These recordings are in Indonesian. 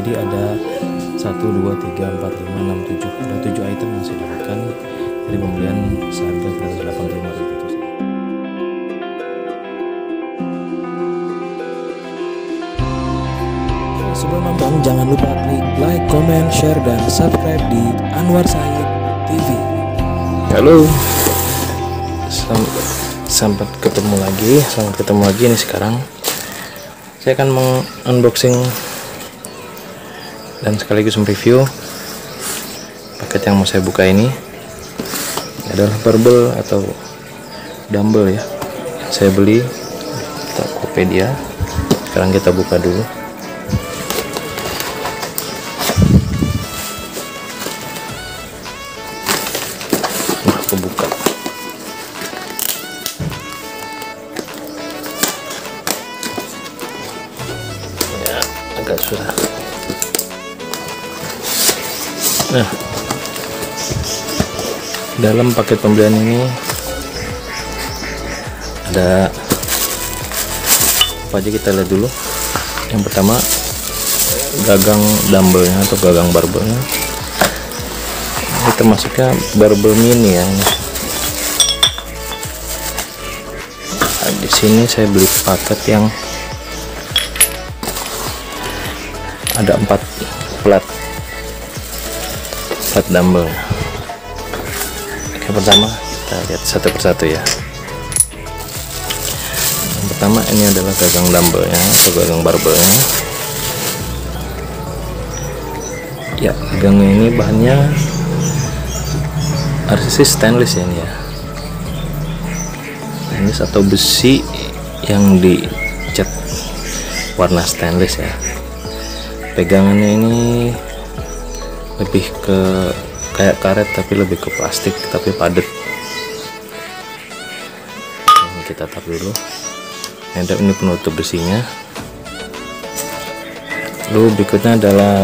Jadi ada 1, 2, 3, 4, 5, 6, 7, ada 7 item yang saya dapatkan dari pembelian seharga 185.000 itu. Sebelum nonton jangan lupa klik like, comment, share, dan subscribe di Anwar Said TV. Halo, selamat ketemu lagi nih. Sekarang saya akan unboxing dan sekaligus mereview paket yang mau saya buka. Ini adalah barbel atau dumbbell ya, saya beli di Tokopedia. Sekarang kita buka dulu. Aku buka. Ya, agak susah. Nah, dalam paket pembelian ini ada apa aja, kita lihat dulu. Yang pertama, gagang dumbbellnya atau gagang barbelnya. Ini termasuknya barbel mini ya. Nah, di sini saya beli paket yang ada 4 plat dumbbell. Yang pertama kita lihat satu persatu ya. Yang pertama ini adalah gagang dumbbellnya atau gagang barbelnya. Ya, gagangnya ini bahannya RCC stainless ya, ini ya. Stainless atau besi yang dicat warna stainless ya. Pegangannya ini lebih ke kayak karet tapi lebih ke plastik tapi padat. Ini kita taruh dulu. Ini penutup besinya. Lalu berikutnya adalah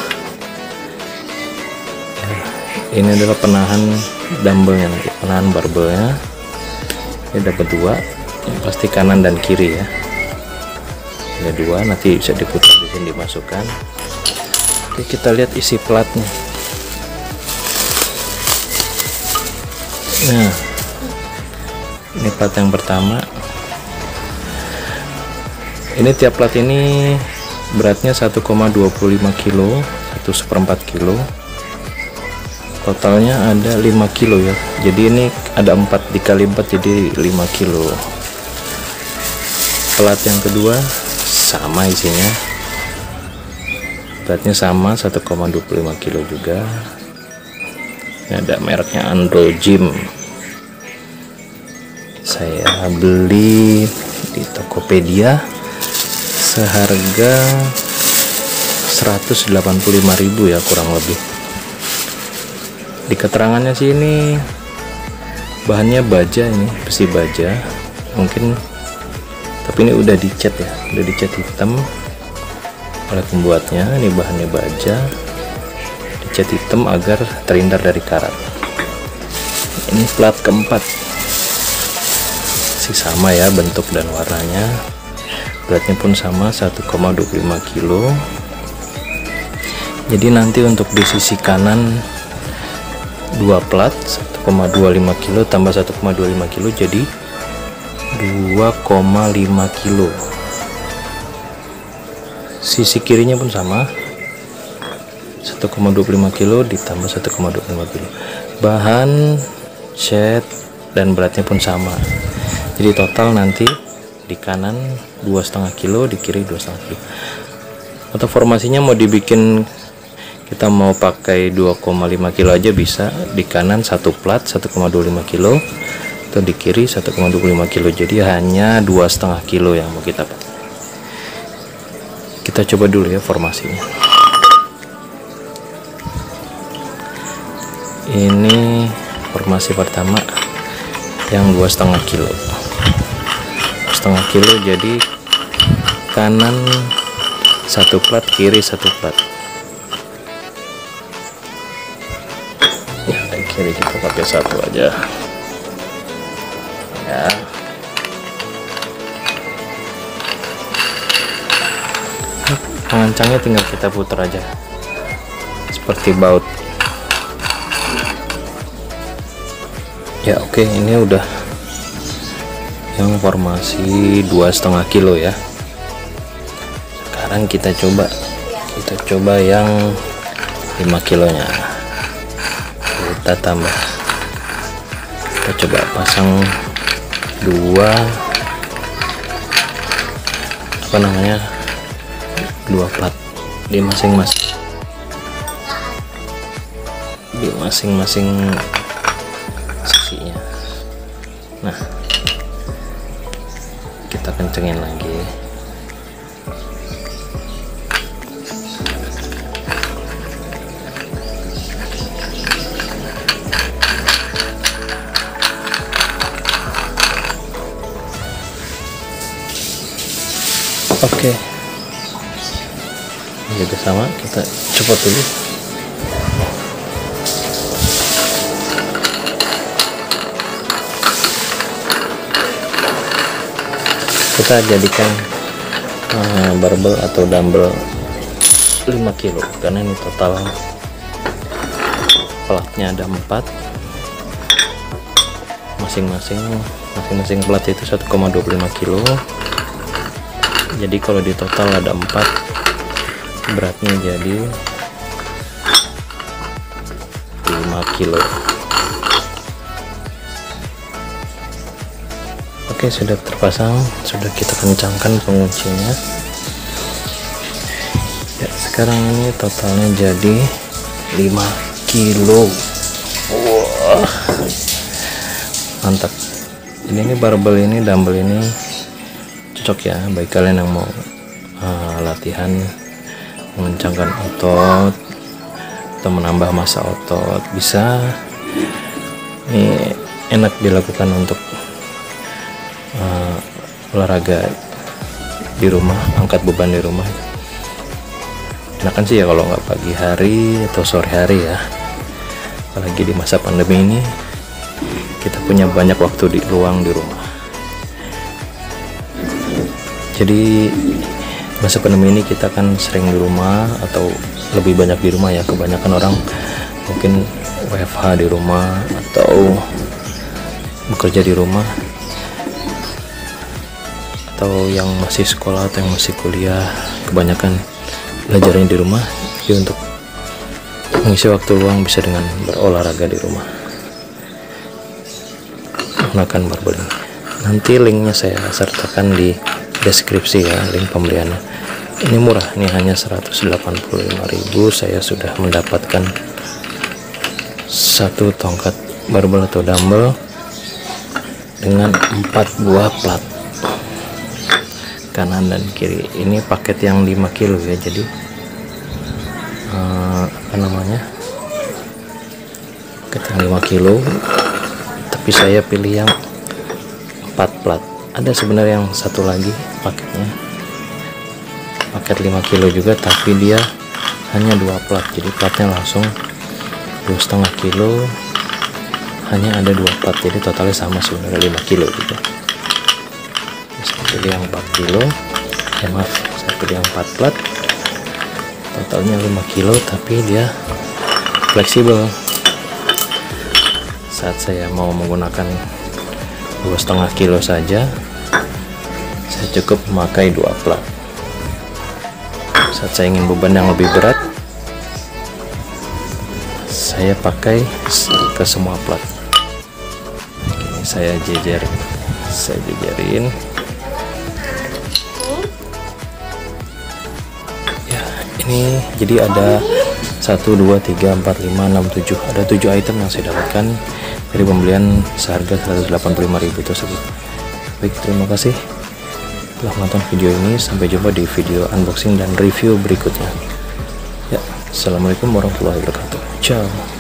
ini adalah penahan dumbbellnya, penahan barbelnya. Ini dapat 2, yang pasti kanan dan kiri ya. Ada 2, nanti bisa diputar di sini, dimasukkan. Oke, kita lihat isi platnya. Nah, ini plat yang pertama. Ini tiap plat ini beratnya 1,25 kilo, 1/4 kilo. Totalnya ada 5 kilo ya. Jadi ini ada 4 dikali 4 jadi 5 kilo. Plat yang kedua sama isinya. Beratnya sama 1,25 kilo juga. Ini ada mereknya Andro Gym. Saya beli di Tokopedia seharga 185.000 ya, kurang lebih. Di keterangannya sih ini bahannya baja, ini besi baja mungkin, tapi ini udah dicat ya, udah dicat hitam oleh pembuatnya. Ini bahannya baja, dicat hitam agar terhindar dari karat. Ini plat keempat, masih sama ya bentuk dan warnanya. Beratnya pun sama 1,25 kilo. Jadi nanti untuk di sisi kanan 2 plat 1,25 kilo tambah 1,25 kilo jadi 2,5 kilo. Sisi kirinya pun sama 1,25 kilo ditambah 1,25 kilo. Bahan, set, dan beratnya pun sama. Jadi total nanti di kanan 2,5 kilo, di kiri 2,5 kilo. Atau formasinya mau dibikin, kita mau pakai 2,5 kilo aja bisa. Di kanan 1 plat 1,25 kilo atau di kiri 1,25 kilo. Jadi hanya 2,5 kilo yang mau kita pakai. Kita coba dulu ya formasinya. Ini formasi pertama yang 2,5 kilo. 2,5 kilo jadi kanan 1 plat, kiri 1 plat. Kiri kita pakai 1 aja ya. pengancangnya tinggal kita putar aja seperti baut ya. Oke, ini udah yang formasi 2,5 kilo ya. Sekarang kita coba yang 5 kilonya, kita tambah, kita coba pasang dua plat di masing-masing sisinya. Nah, kita kencengin lagi. Oke, ini juga sama, kita copot dulu. Kita jadikan barbel atau dumbbell 5 kilo karena ini total platnya ada 4, masing-masing plat itu 1,25 kilo. Jadi kalau di total ada 4, beratnya jadi 5 kilo. Oke, sudah terpasang, sudah kita kencangkan penguncinya ya. Sekarang ini totalnya jadi 5 kilo. Wah, mantap. Ini barbel ini, dumbbell ini cocok ya bagi kalian yang mau latihan mengencangkan otot atau menambah massa otot. Bisa, ini enak dilakukan untuk olahraga di rumah, angkat beban di rumah. Enakan sih ya kalau nggak pagi hari atau sore hari ya, apalagi di masa pandemi ini kita punya banyak waktu luang di rumah. Jadi masa pandemi ini kita kan sering di rumah atau lebih banyak di rumah ya. Kebanyakan orang mungkin WFH di rumah atau bekerja di rumah, atau yang masih sekolah atau yang masih kuliah, kebanyakan belajarnya di rumah. Jadi untuk mengisi waktu luang bisa dengan berolahraga di rumah menggunakan barbel ini. Nanti linknya saya sertakan di deskripsi ya, link pembeliannya. Ini murah, ini hanya 185.000. Saya sudah mendapatkan satu tongkat barbel atau dumbbell dengan 4 buah plat kanan dan kiri. Ini paket yang 5 kilo ya, jadi paket yang 5 kilo, tapi saya pilih yang 4 plat. Ada sebenarnya yang satu lagi paketnya, paket 5 kilo juga, tapi dia hanya 2 plat, jadi platnya langsung 2,5 kilo, hanya ada 2 plat, jadi totalnya sama sebenarnya 5 kilo juga. Saya pilih yang 4 kilo ya, maaf, saya pilih yang 4 plat, totalnya 5 kilo, tapi dia fleksibel. Saat saya mau menggunakan 2,5 kilo saja, saya cukup memakai 2 plat. Saat saya ingin beban yang lebih berat, saya pakai ke semua plat. Ini saya jejerin ya. Ini jadi ada 1, 2, 3, 4, 5, 6, 7, ada 7 item yang saya dapatkan dari pembelian seharga 185.000 tersebut. Baik, terima kasih telah menonton video ini. Sampai jumpa di video unboxing dan review berikutnya ya. Assalamualaikum warahmatullahi wabarakatuh. Ciao.